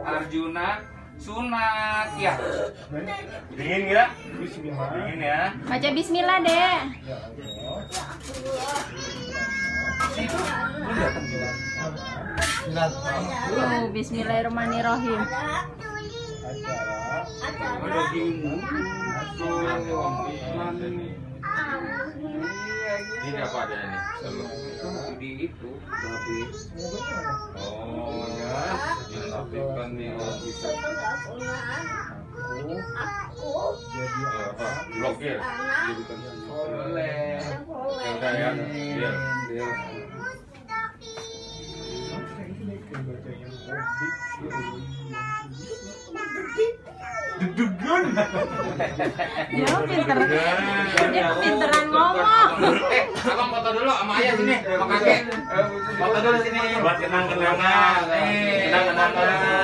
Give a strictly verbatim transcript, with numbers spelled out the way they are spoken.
Arjuna sunat ya. Dingin nggak? Dingin ya. Baca bismillah, Dek. Oh, bismillahirrahmanirrahim. Ini apa ada ini? Di itu habis. Oh ya, dilakukan nih bisa. Apa? Blokir. Boleh. Ya udah ya. Iya. Dudugun. Dia pinter. Dia pinteran ngomong. Eh, abang foto dulu sama ayah sini, sama kakek. Foto dulu sini. Buat kenang-kenangan. Kenang-kenangan.